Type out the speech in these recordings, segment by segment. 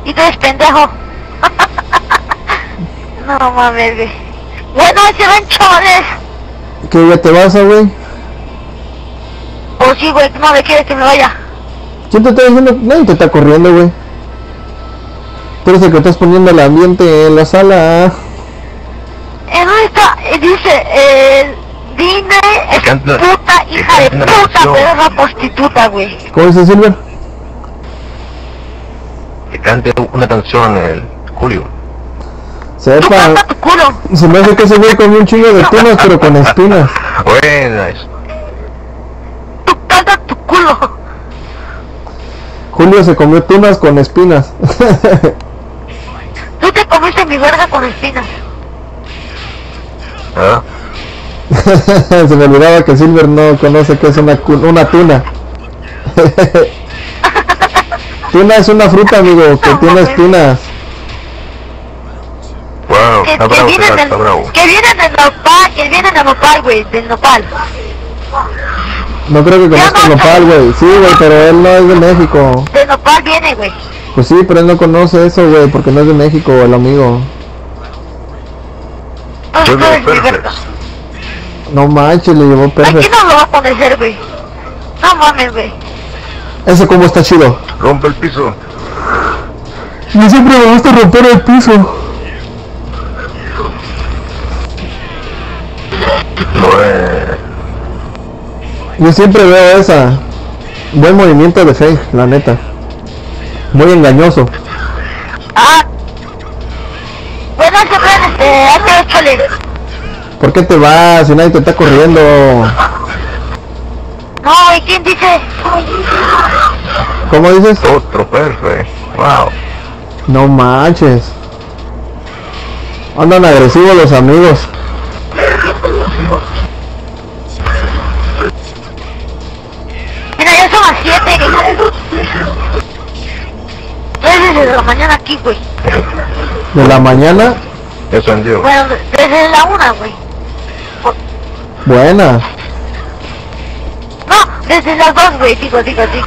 Y tú eres pendejo. No mames, güey. Bueno, se ven choles. ¿Qué ya te vas, güey? Pues sí, güey, no me quieres que me vaya. ¿Quién te está diciendo? Nadie te está corriendo, güey. Tú eres el que estás poniendo el ambiente en la sala. ¿Dónde está? Dice, dime, es puta, hija de puta, pero es una prostituta, güey. ¿Cómo dice Silver? Que cante una canción, el Julio. Tú Sepa, canta tu culo. se me hace que ese güey comió un chingo de tunas, pero con espinas. Buenas. Tú canta tu culo. Julio se comió tunas con espinas. Tú te comiste mi verga con espinas. ¿Ah? Se me olvidaba que Silver no conoce que es una tuna. Tuna es una fruta, amigo, que tiene espinas. Wow, Que, está que bravo, vienen está bravo. que vienen del nopal, que vienen del nopal, güey, del nopal. No creo que conozca el nopal, güey. Sí, güey, pero él no es de México. Del nopal viene, güey. Pues sí, pero él no conoce eso, güey, porque no es de México, el amigo. Entonces tú Pues eres mi verga. perfecto. No manches, le llevó Aquí perfecto. no lo va a conocer, güey. No mames, güey. Ese como está chido. Rompe el piso. Yo siempre me gusta romper el piso. Bueno. Yo siempre veo esa. Buen movimiento de Feng, la neta. Muy engañoso. Ah. Bueno, se ven, hace 8 le. ¿Por qué te vas si nadie te está corriendo? No, güey, ¿quién dice? ¿Cómo dices? Otro perfecto. Wow. No manches. Andan agresivos los amigos. Mira, ya son las 7. 3 desde la mañana aquí, güey. De la mañana. Eso andió. Bueno, desde la 1, güey. Buena. No, desde las 2, güey, digo.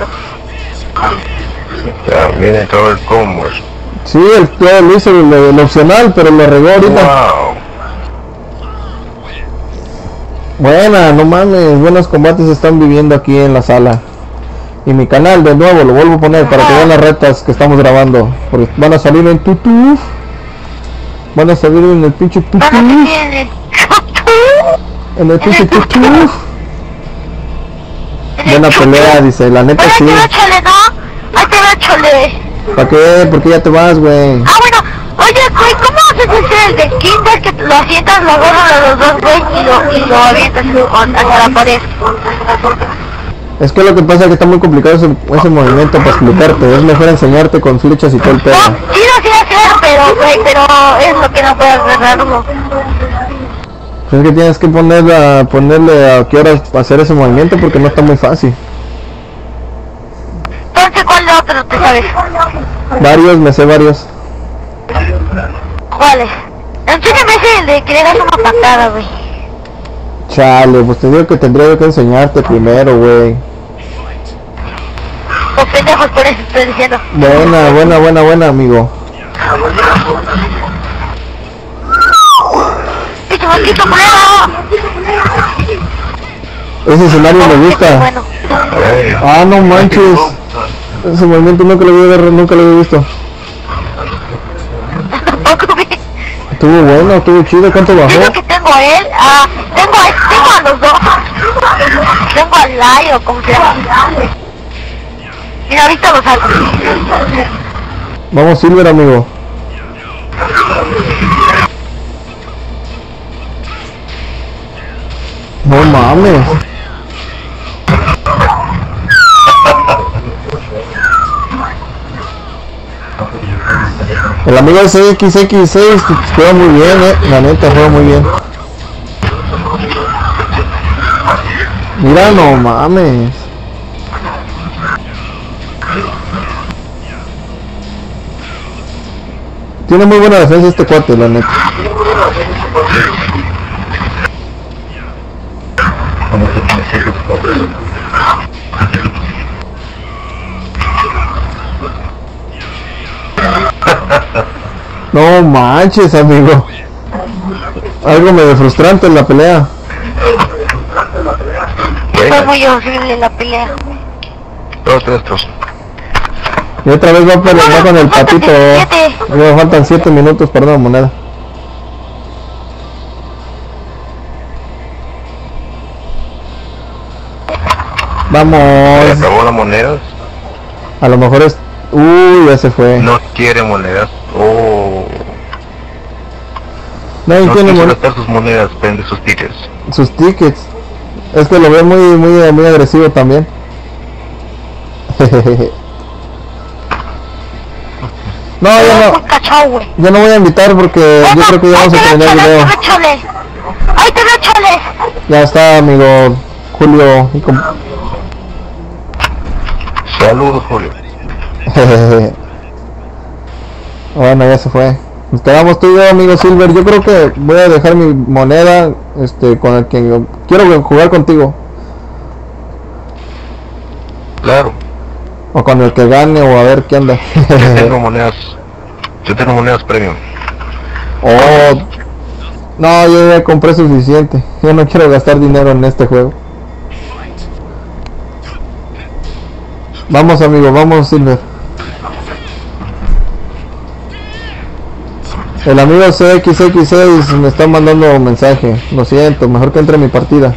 Ya viene todo el combo. Sí, todo lo hizo lo opcional, pero lo regó ahorita. Wow. Buena, no mames, buenos combates están viviendo aquí en la sala. Y mi canal de nuevo lo vuelvo a poner para que vean las retas que estamos grabando. Porque van a salir en YouTube. Van a salir en el pinche Van a YouTube. seguir en el En el pinche YouTube. Buena pelea, dice, la neta Ahí sí. te va, chole, ¿no? Ahí te va, chole. ¿Para qué? ¿Por qué ya te vas, güey? Ah, bueno, oye, güey, ¿cómo haces ese el de kinder que lo asientas, lo agarras a los dos, güey, y lo avientas hacia la pared? Es que lo que pasa es que está muy complicado ese movimiento para explicarte. Es mejor enseñarte con flechas y todo el pedo. No, sí lo sé hacer, pero, güey, pero es lo que no puedo agarrarlo. Es que tienes que ponerle a qué horas hacer ese movimiento porque no está muy fácil. Entonces, ¿cuál de otro te sabes? Varios, me sé varios. ¿Cuáles? Enséñame ese de que le das una patada, güey. Chale, pues te digo que tendría que enseñarte primero, güey. Los pendejos, por eso estoy diciendo. Buena, amigo. ¡Picho, maldito culero! Ese escenario me gusta. Bueno, Ah, no manches. Ese movimiento nunca lo había visto. tampoco vi. Estuvo bueno, estuvo chido. ¿Cuánto bajó? Yo que tengo a él, tengo a los dos. Tengo al Lai o como se llama. Mira, ahorita lo salgo. Vamos, Silver, amigo. No mames. El amigo XX6 juega muy bien, la neta juega muy bien. Mira, no mames. Tiene muy buena defensa este cuate, la neta. No manches, amigo. Algo medio frustrante en la pelea. Fue muy horrible la pelea. Otros. Y otra vez va a pelear con el patito. Me faltan 7 minutos para una moneda. Vamos. ¿Se acabó las monedas? A lo mejor es... Uy, ya se fue. No quiere monedas. Oh. Nadie No tiene quiso monedas. gastar sus monedas, vende sus tickets. Sus tickets. Es que lo veo muy agresivo también. No, yo no voy a invitar porque yo creo que ya vamos a terminar el video. ¡Ay, te lo chole! Ya está, amigo Julio. Saludos, Julio. Bueno, ya se fue. Nos quedamos tú y yo, amigo Silver. Yo creo que voy a dejar mi moneda con el que quiero jugar contigo. Claro. O con el que gane o a ver qué anda. Yo tengo monedas premium. Oh, no, yo ya compré suficiente. Yo no quiero gastar dinero en este juego. Vamos, amigo, vamos, Silver. El amigo CXX6 me está mandando un mensaje. Lo siento, mejor que entre en mi partida.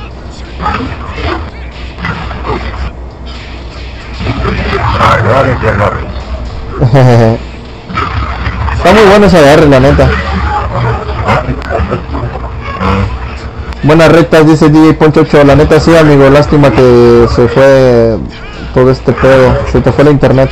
Está muy bueno ese agarre, la neta. Buenas rectas, dice DJ Ponchocho. La neta sí, amigo, lástima que se fue todo este pedo. Se te fue la internet.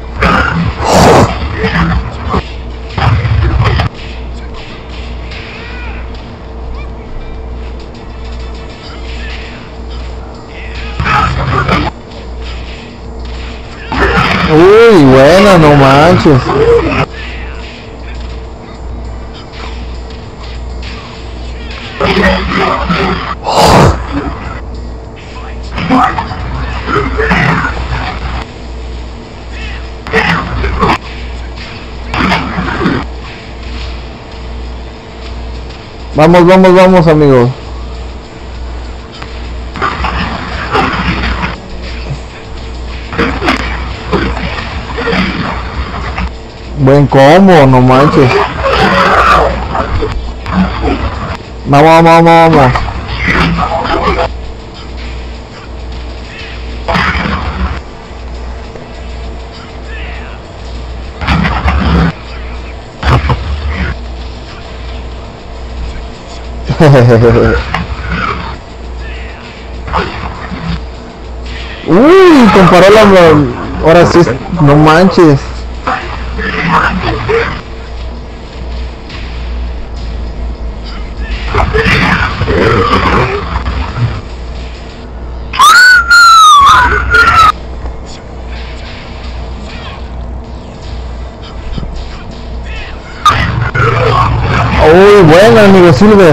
Uy, buena, no manches. Vamos, amigos. Buen combo, no manches. Vamos. Uy, comparó la... Ahora sí, no manches. Uy, bueno, amigo Silver.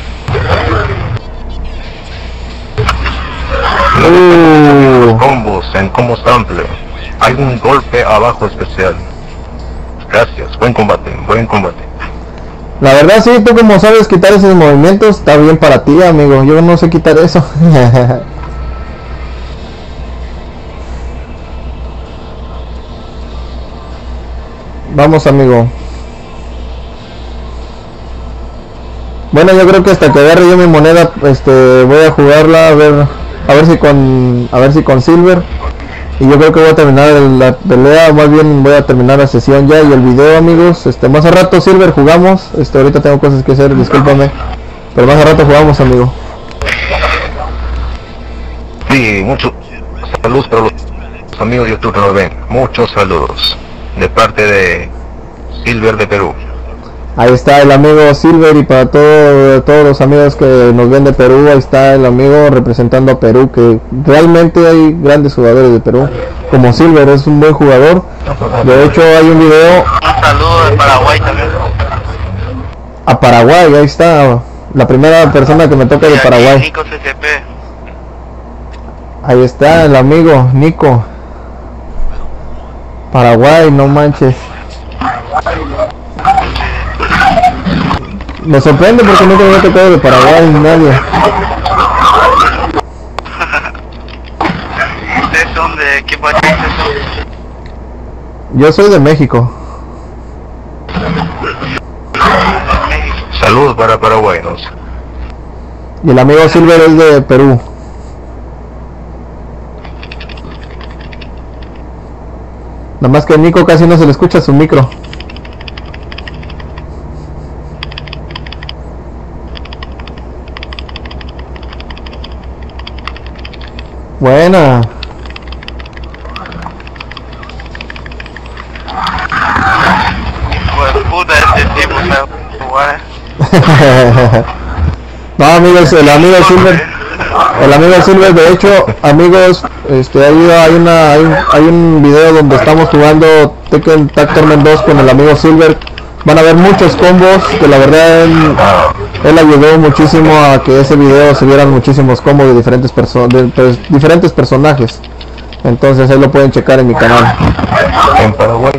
Combos en combo sample. Hay un golpe abajo especial. Gracias, buen combate. La verdad sí, tú como sabes quitar esos movimientos, está bien para ti, amigo. Yo no sé quitar eso. Vamos, amigo. Bueno, yo creo que hasta que agarre yo mi moneda, voy a jugarla a ver si con Silver. Y yo creo que voy a terminar la pelea, más bien voy a terminar la sesión ya y el video, amigos. Más a rato, Silver, jugamos. Ahorita tengo cosas que hacer, discúlpame. Pero más a rato jugamos, amigo. Sí, muchos saludos para los amigos de YouTube que nos ven. Muchos saludos de parte de Silver de Perú. Ahí está el amigo Silver, y para todos los amigos que nos ven de Perú, ahí está el amigo representando a Perú, que realmente hay grandes jugadores de Perú, como Silver es un buen jugador. De hecho hay un video. Un saludo de Paraguay también. A Paraguay, ahí está la primera persona que me toca de Paraguay. Nico CCP. Ahí está el amigo Nico. Paraguay, no manches. Me sorprende porque nunca me ha tocado de Paraguay ni nadie. ¿Ustedes son de qué país son? Yo soy de México. Saludos para paraguayos. Y el amigo Silver es de Perú. Nada más que a Nico casi no se le escucha su micro. Buena. Pues puta, este tipo se jugar. No, amigos, el amigo Silver, de hecho, amigos, hay un video donde estamos jugando Tekken Tag Tournament 2 con el amigo Silver. Van a ver muchos combos que la verdad él ayudó muchísimo a que ese video se vieran muchísimos combos de diferentes personajes. Entonces ahí lo pueden checar en mi canal. En Paraguay.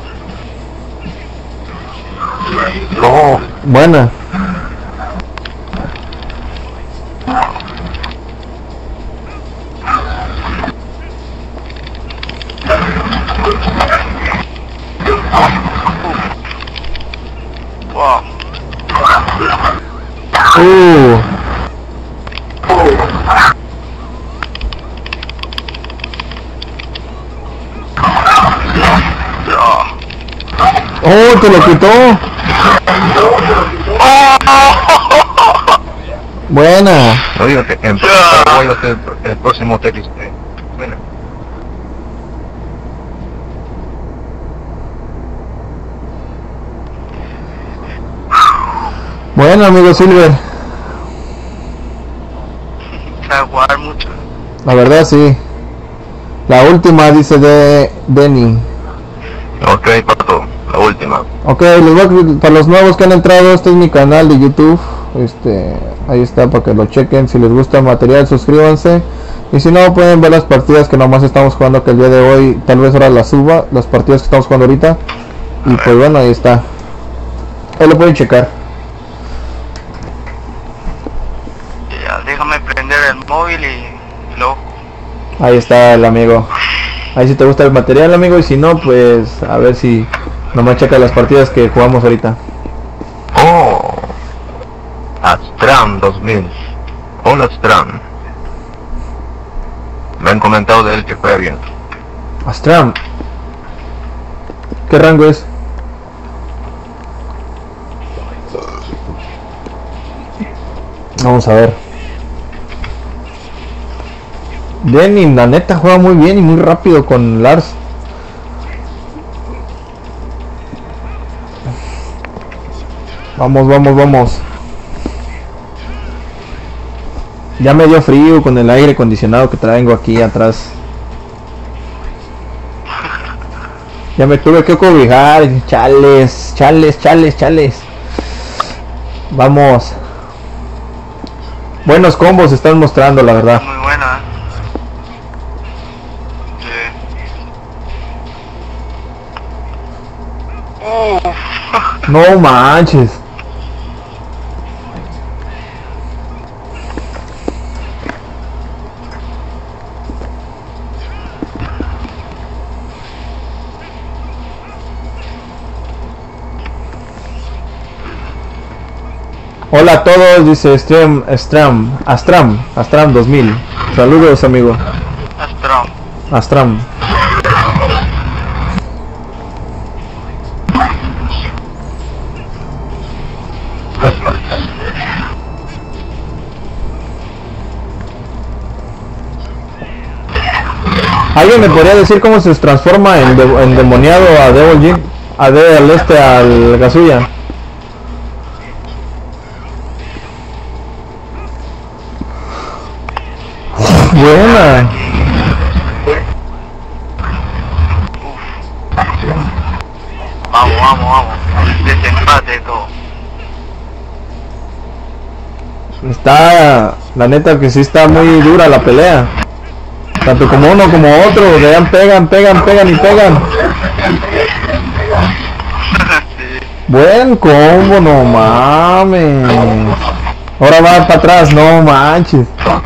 Oh, Buena. Wow. Oh, te lo quitó. Buena. no digo que en Paraguay va a ser el próximo Tetris. Bueno. Bueno, amigo Silver. A jugar mucho. La verdad sí. La última dice de Denny. Ok, Pato, la última. Ok, para los nuevos que han entrado, este es mi canal de YouTube. Ahí está para que lo chequen. Si les gusta el material, suscríbanse. Y si no, pueden ver las partidas que nomás estamos jugando, que el día de hoy tal vez ahora las suba, las partidas que estamos jugando ahorita. Y pues bueno, ahí está. Ahí lo pueden checar. Ya, déjame prender el móvil y lo... Ahí está el amigo. Ahí si te gusta el material, amigo, y si no, pues a ver si nomás checa las partidas que jugamos ahorita. Oh, Astram 2000. Hola Astram. Me han comentado de él que juega bien. Astram. ¿Qué rango es? Vamos a ver. Denny, la neta juega muy bien y muy rápido con Lars. Vamos, vamos, vamos. Ya me dio frío con el aire acondicionado que traigo aquí atrás. Ya me tuve que cobijar. Chales, chales, chales, chales. Vamos. Buenos combos están mostrando, la verdad. Muy buena. Sí. No manches. Hola a todos, dice Astram 2000. Saludos, amigo. Astram. ¿Alguien me podría decir cómo se transforma en endemoniado a Devil Jin? Al Kazuya. Buena. Vamos, vamos, vamos. Desempate todo. Está, la neta que sí está muy dura la pelea. Tanto como uno como otro, vean, pegan y pegan. Sí. Buen combo, no mames. Ahora va para atrás, no manches.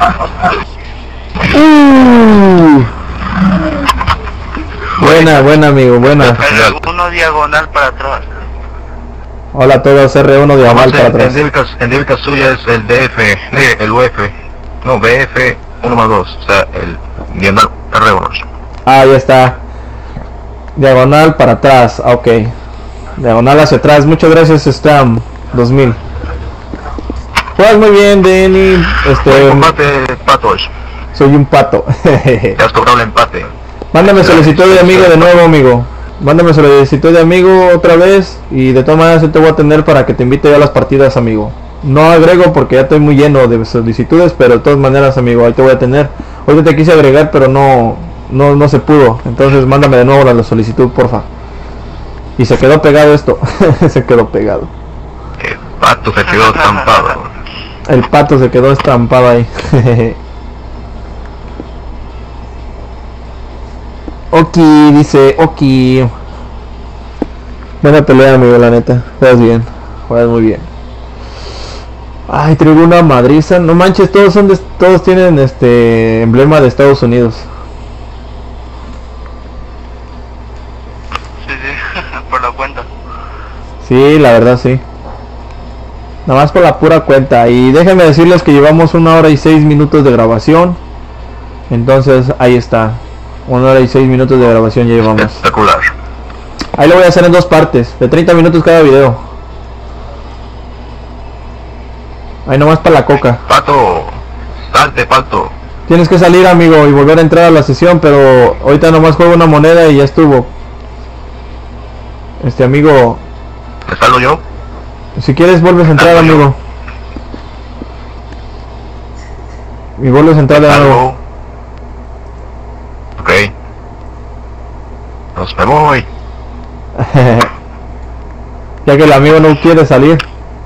Buena amigo, buena. Uno diagonal para atrás. Hola a todos, R1 diagonal para atrás. En Devil suya es el DF, el UF. No, BF 1 más 2, o sea, el diagonal R1. Ah, ya está. Diagonal para atrás, ok. Diagonal hacia atrás, muchas gracias Stam 2000. Juegas muy bien, Denny. Combate patos. Soy un pato. Te has cobrado el empate. Mándame solicitud de amigo de nuevo, amigo. Mándame solicitud de amigo otra vez. Y de todas maneras yo te voy a tener para que te invite yo a las partidas, amigo. No agrego porque ya estoy muy lleno de solicitudes, pero de todas maneras, amigo, ahí te voy a tener. Hoy te quise agregar, pero no se pudo. Entonces mándame de nuevo la solicitud, porfa. Y se quedó pegado esto. Se quedó pegado. El pato se quedó estampado. El pato se quedó estampado ahí. Oki, dice Oki. Buena pelea, amigo, la neta. Juegas bien. Juegas muy bien. Ay, traigo una madriza. No manches, todos tienen emblema de Estados Unidos. Sí, por la cuenta. Sí, la verdad sí. Nada más por la pura cuenta. Y déjenme decirles que llevamos 1 hora y 6 minutos de grabación. Entonces ahí está. 1 hora y 6 minutos de grabación ya llevamos. Espectacular. Ahí lo voy a hacer en 2 partes, de 30 minutos cada video. Ahí nomás para la coca. Pato, salte, pato. Tienes que salir, amigo, y volver a entrar a la sesión, pero ahorita nomás juego una moneda y ya estuvo. Amigo, ¿Te salgo yo? si quieres vuelves a entrar, amigo. Y vuelves a entrar de nuevo. Ok. Nos me voy. Ya que el amigo no quiere salir.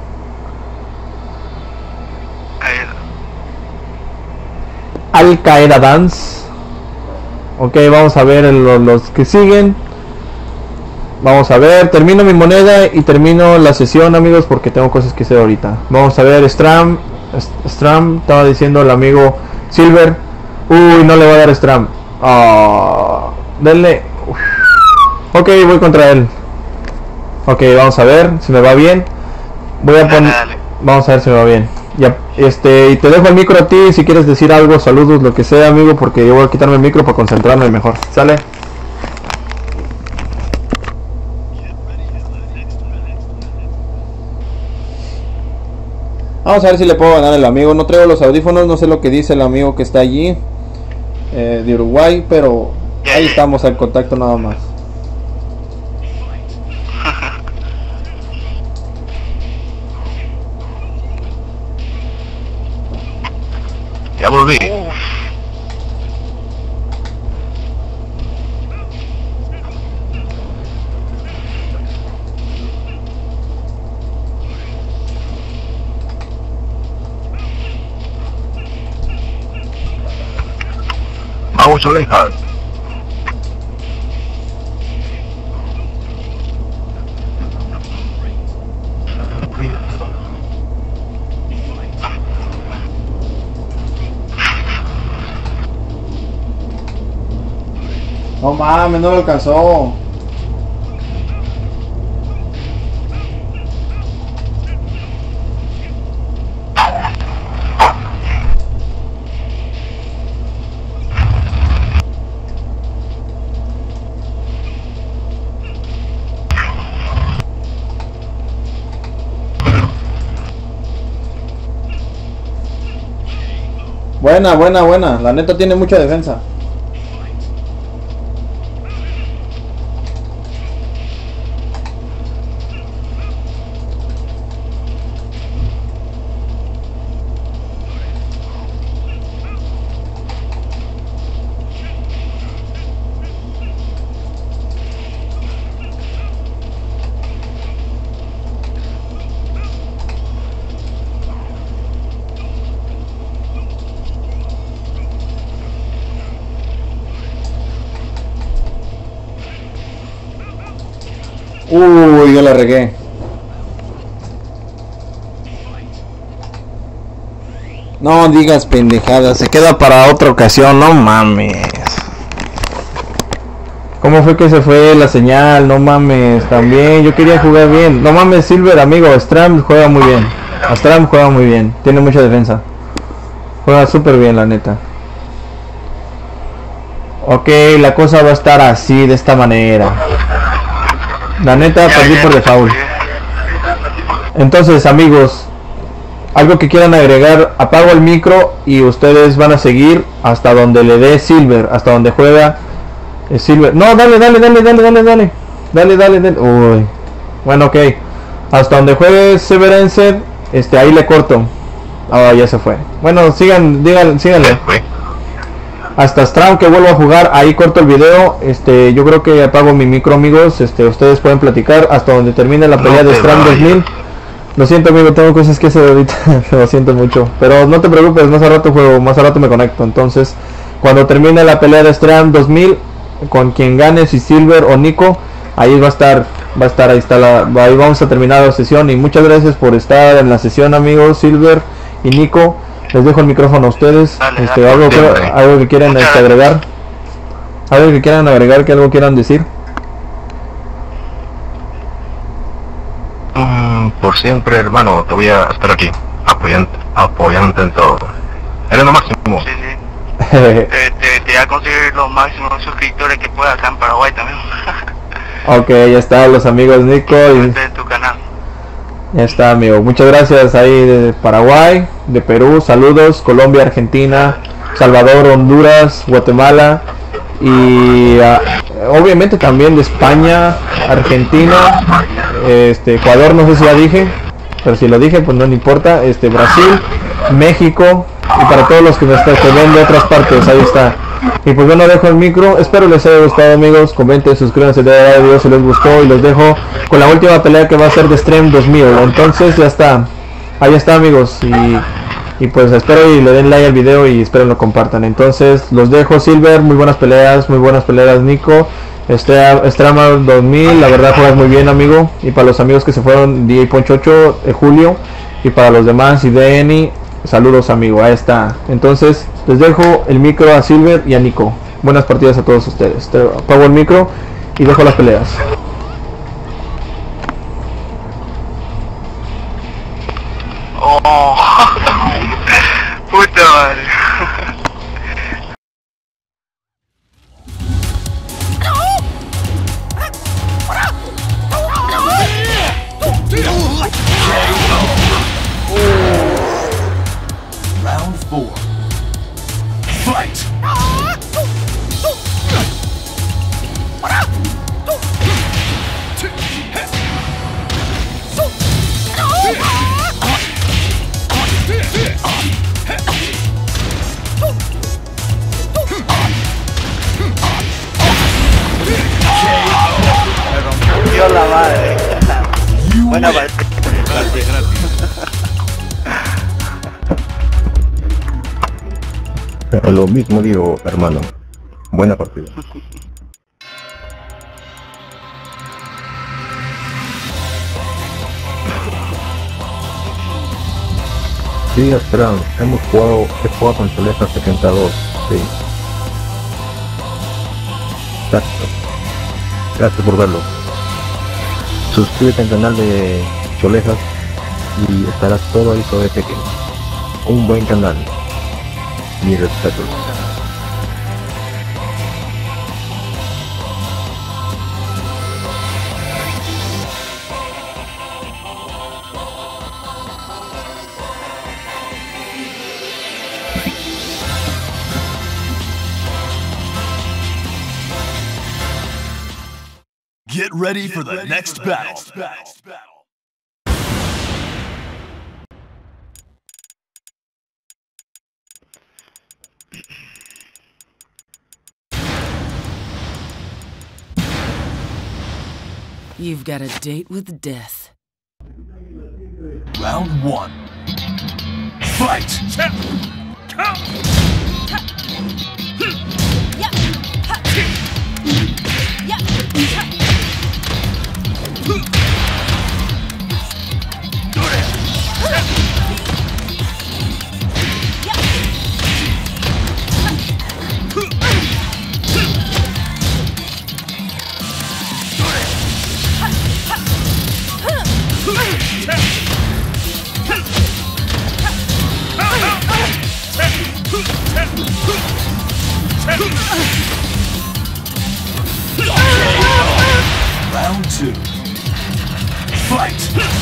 Al Qaeda Dance. Ok, vamos a ver los que siguen. Vamos a ver, termino mi moneda y termino la sesión, amigos, porque tengo cosas que hacer ahorita. Vamos a ver, Stram, estaba diciendo el amigo Silver. Uy, no le va a dar Stram. Denle. Uf. Ok, voy contra él. Ok, vamos a ver si me va bien. Voy a poner. Vamos a ver si me va bien. Ya, y te dejo el micro a ti si quieres decir algo, saludos, lo que sea, amigo, porque yo voy a quitarme el micro para concentrarme mejor. ¿Sale? Vamos a ver si le puedo ganar al amigo. No traigo los audífonos, no sé lo que dice el amigo que está allí de Uruguay, pero ahí estamos al contacto nada más. Ya volví. Vamos a dejar. No mames, no lo alcanzó. Buena. La neta tiene mucha defensa. Uy, yo la regué. No digas pendejadas, se queda para otra ocasión, no mames. ¿Cómo fue que se fue la señal? No mames, también yo quería jugar bien. No mames, Silver, amigo, Stram juega muy bien. Stram juega muy bien, tiene mucha defensa. Juega súper bien, la neta. Ok, la cosa va a estar así, de esta manera. La neta, perdí por default. Entonces, amigos, algo que quieran agregar, apago el micro y ustedes van a seguir hasta donde le dé Silver, hasta donde juega Silver. No, dale. Uy. Bueno, ok. Hasta donde juegue Severance, ahí le corto. Ah, ya se fue. Bueno, síganle. Hasta Stram que vuelva a jugar, ahí corto el video. Yo creo que apago mi micro, amigos. Ustedes pueden platicar hasta donde termine la pelea de Stram 2000. Lo siento, amigo, tengo cosas que hacer ahorita. Lo siento mucho, pero no te preocupes, más a rato juego, más a rato me conecto. Entonces, cuando termine la pelea de Stram 2000, con quien gane, si Silver o Nico, ahí va a estar, ahí vamos a terminar la sesión. Y muchas gracias por estar en la sesión, amigos, Silver y Nico. Les dejo el micrófono a ustedes. Algo que quieran agregar. Algo que quieran agregar, que algo quieran decir. Por siempre, hermano, te voy a estar aquí, apoyándote en todo. Eres lo máximo. Sí. Te voy a conseguir los máximos suscriptores que pueda acá en Paraguay también. Ok, ya está, los amigos Nico y de tu canal. ya está, amigo. Muchas gracias ahí de Paraguay, de Perú, saludos, Colombia, Argentina, Salvador, Honduras, Guatemala y obviamente también de España, Argentina, Ecuador, no sé si ya dije, pero si lo dije pues no me importa, Brasil, México y para todos los que ven de otras partes, ahí está. Y pues bueno, dejo el micro, espero les haya gustado, amigos, comenten, suscríbanse, denle like al video si les gustó y los dejo con la última pelea que va a ser de Stram 2000. Entonces ya está, ahí está, amigos, y pues espero y le den like al video y espero lo compartan. Entonces los dejo, Silver, muy buenas peleas Nico. Stram 2000, la verdad juegas muy bien, amigo. Y para los amigos que se fueron, DJ Ponchocho, Julio, y para los demás, y Deni, saludos, amigo, ahí está. Entonces les dejo el micro a Silver y a Nico. Buenas partidas a todos ustedes. Apago el micro y dejo las peleas. Oh, puta madre. Round 4. Fight! Dios la madre. Buena partida. Lo mismo digo, hermano. Buena partida. Sí, Stram, he jugado con Choleza 72, sí. Exacto. Gracias por verlo. Suscríbete al canal de Cholejas y estarás todo ahí sobre pequeño. Un buen canal. Mi respeto. Get ready for the next battle. You've got a date with death. Round 1. Fight! Round 2. Fight!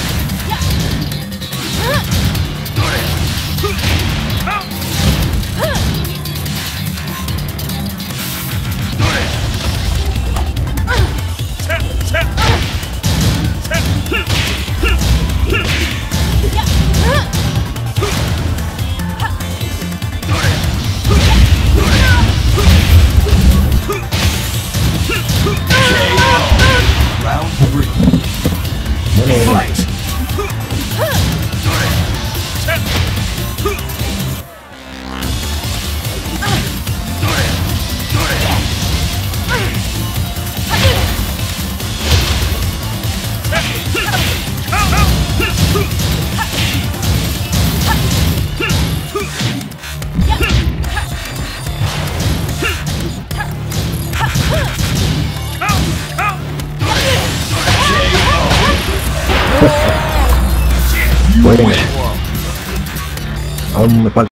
Round 3. Fight! Bueno, aún me falta.